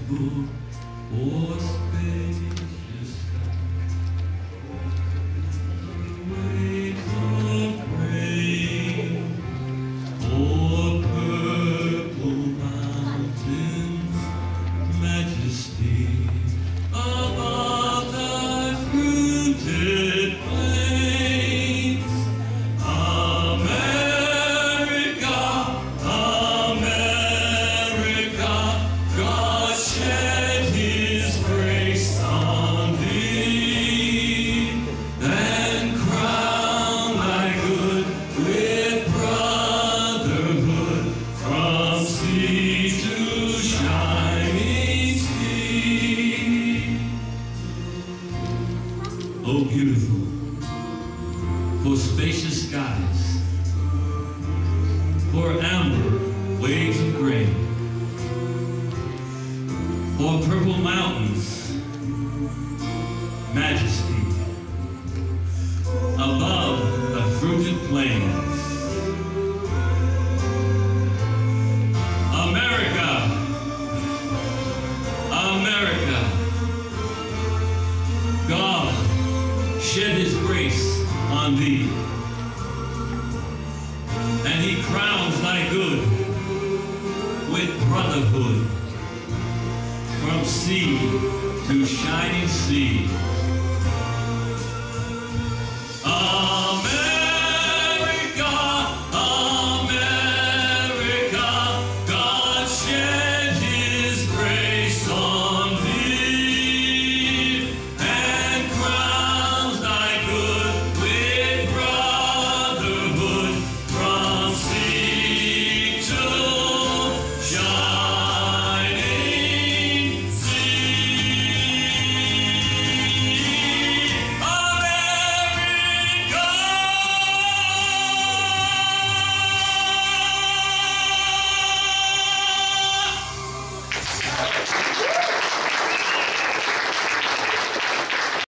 Oh, beautiful, for spacious skies, for amber waves of grain, for purple mountains, majesty, above the fruited plains. America, America, God shed his grace on thee, and he crowns thy good with brotherhood from sea to shining sea.